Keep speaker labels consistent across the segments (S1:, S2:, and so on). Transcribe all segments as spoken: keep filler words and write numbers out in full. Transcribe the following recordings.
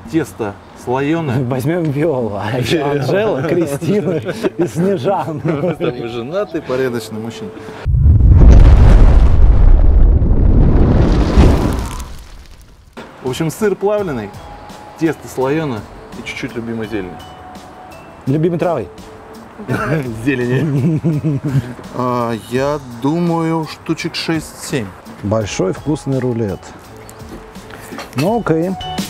S1: тесто слоеное.
S2: Возьмем Виолу, а еще Анжела, Кристина и Снежана.
S1: Вы женатый, порядочный мужчина. В общем, сыр плавленый, тесто слоеное и чуть-чуть любимой зелени.
S2: Любимой травы.
S1: Зелени. А, я думаю, штучек шесть-семь.
S2: Большой вкусный рулет. Ну, окей.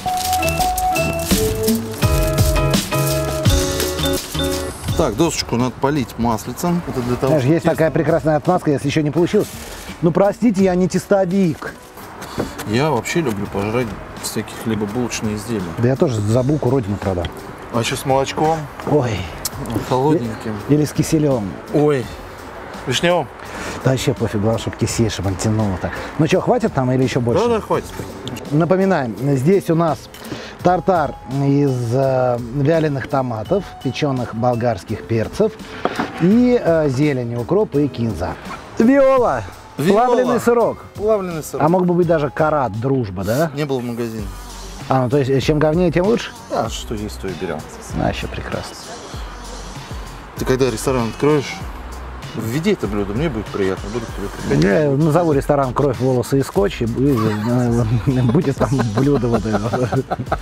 S1: Так, досочку надо полить маслицем. Это для того,
S2: Знаешь, есть тесто... такая прекрасная отмазка, если еще не получилось. Ну, простите, я не тестовик.
S1: Я вообще люблю пожрать всяких либо булочные изделия.
S2: Да я тоже за булку родину продам.
S1: А еще с молочком.
S2: Ой.
S1: Холодненьким.
S2: Или с киселем.
S1: Ой. Вишневым.
S2: Да вообще пофиг, главное, чтобы кисель, чтобы он тянуло так. Ну что, хватит там или еще больше?
S1: Да, да, хватит.
S2: Напоминаем, здесь у нас тартар из э, вяленых томатов, печеных болгарских перцев и э, зелени, укроп и кинза. Виола.
S1: Виола.
S2: Плавленый сырок.
S1: Плавленый сырок.
S2: А мог бы быть даже карат, дружба, да?
S1: Не было в магазине.
S2: А, ну то есть чем говнее, тем лучше?
S1: Да, что есть, то и берем.
S2: А, еще прекрасно.
S1: Ты когда ресторан откроешь, введи это блюдо, мне будет приятно, буду к тебе приходить.
S2: Я назову ресторан «Кровь, волосы и скотч», и будет там блюдо вот это.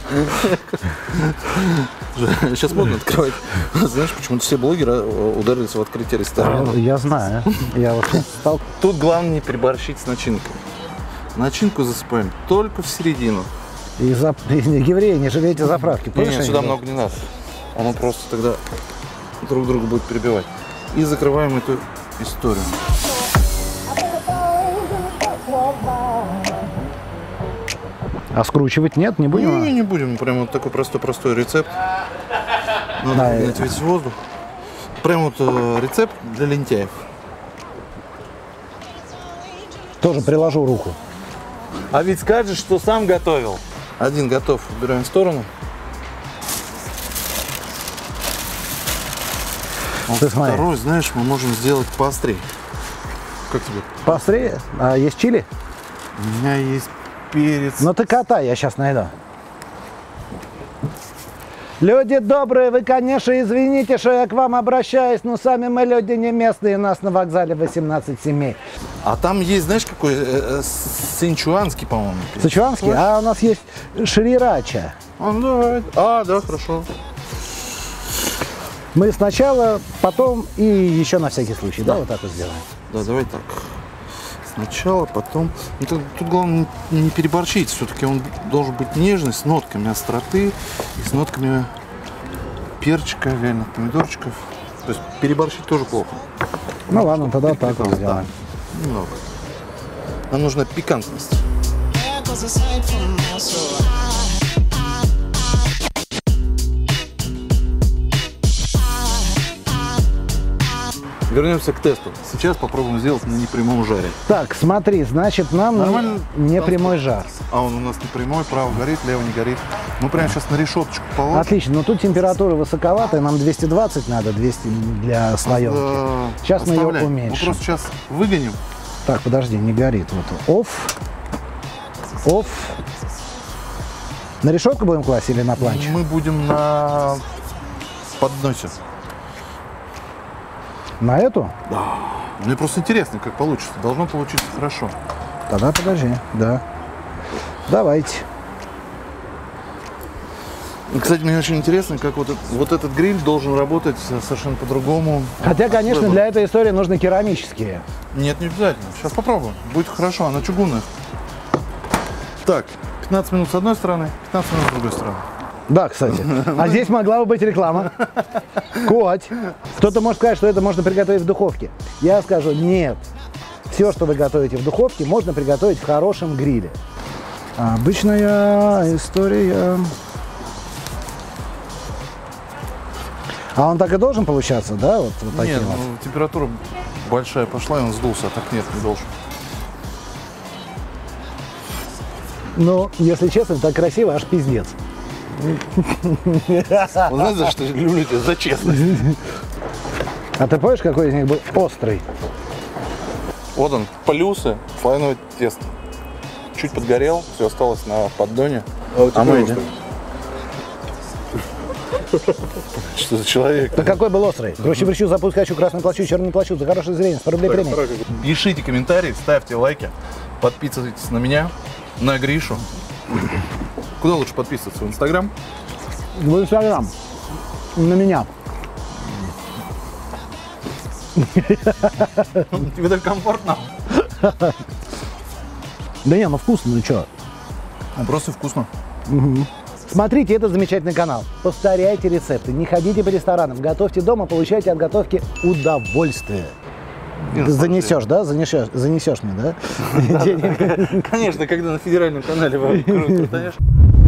S1: Сейчас модно открывать. Знаешь, почему-то все блогеры ударились в открытие ресторана.
S2: Я знаю. Я вот стал.
S1: Тут главное не переборщить с начинкой. Начинку засыпаем только в середину.
S2: И за... евреи, не жалейте заправки.
S1: Не, не, сюда много не надо. Оно просто тогда друг друга будет перебивать. И закрываем эту историю.
S2: А скручивать нет, не будем?
S1: Не, не будем. Прям вот такой простой-простой рецепт. Надо
S2: да,
S1: выгнать весь воздух. Прям вот э, рецепт для лентяев.
S2: Тоже приложу руку.
S1: А ведь скажешь, что сам готовил. Один готов, убираем в сторону. Вот второй, знаешь, мы можем сделать поострее. Как тебе?
S2: Поострее? А есть чили?
S1: У меня есть перец.
S2: Ну ты катай, я сейчас найду. Люди добрые, вы, конечно, извините, что я к вам обращаюсь, но сами мы люди не местные, у нас на вокзале восемнадцать семей.
S1: А там есть, знаешь, какой? Э, синчуанский, по-моему.
S2: Синчуанский? А у нас есть шрирача.
S1: А, давай. А, да, хорошо.
S2: Мы сначала, потом и еще на всякий случай, да, да вот так вот сделаем?
S1: Да, давай так. Сначала, потом. Ну, тут, тут главное не переборщить. Все-таки он должен быть нежный, с нотками остроты и с нотками перчика, вяленых помидорчиков. То есть переборщить тоже плохо.
S2: Ну ладно, тогда так вот сделаем.
S1: Да, немного. Нам нужна пикантность. Вернемся к тесту. Сейчас попробуем сделать на непрямом жаре.
S2: Так, смотри, значит, нам
S1: нормально
S2: непрямой жар.
S1: А он у нас не прямой, право горит, лево не горит. Мы прямо сейчас на решеточку положим.
S2: Отлично, но тут температура высоковатая, нам двести двадцать надо, двести для слоенки. Да, сейчас оставляй. Мы ее уменьшим.
S1: Мы просто сейчас выгоним.
S2: Так, подожди, не горит. Вот. Офф. Офф. На решетку будем класть или на планче?
S1: Мы будем на подносе.
S2: На эту?
S1: Да. Мне просто интересно, как получится. Должно получиться хорошо.
S2: Тогда подожди, да. Давайте.
S1: Кстати, мне очень интересно, как вот, вот этот гриль должен работать совершенно по-другому.
S2: Хотя, конечно, для этой истории нужны керамические.
S1: Нет, не обязательно. Сейчас попробуем. Будет хорошо, она чугунная. Так, пятнадцать минут с одной стороны, пятнадцать минут с другой стороны.
S2: Да, кстати. А здесь могла бы быть реклама. Коть. Кто-то может сказать, что это можно приготовить в духовке. Я скажу, нет. Все, что вы готовите в духовке, можно приготовить в хорошем гриле. Обычная история. А он так и должен получаться, да? Вот, вот таким
S1: нет,
S2: вот?
S1: Ну, температура большая пошла, и он сдулся, а так нет, не должен.
S2: Ну, если честно, так красиво, аж пиздец.
S1: Знаешь, за что я люблю тебя? За честность.
S2: А ты помнишь, какой из них был острый?
S1: Вот он, плюсы слоеного теста. Чуть подгорел, все осталось на поддоне.
S2: А,
S1: а мы идем. Что за человек?
S2: Да какой был острый? Проще врачу, запуск хочу, красный плачу, черный плачу. За хорошее зрение, сто рублей премии.
S1: Пишите комментарии, ставьте лайки, подписывайтесь на меня, на Гришу. Куда лучше подписываться? В Инстаграм?
S2: В Инстаграм. На меня.
S1: Тебе так комфортно?
S2: Да не, ну вкусно, ну что?
S1: Ну просто вкусно.
S2: Угу. Смотрите этот замечательный канал. Повторяйте рецепты, не ходите по ресторанам, готовьте дома, получайте от готовки удовольствие. Ты занесешь, да? Занесешь, занесешь мне, да?
S1: Конечно, когда на федеральном канале крутаешь.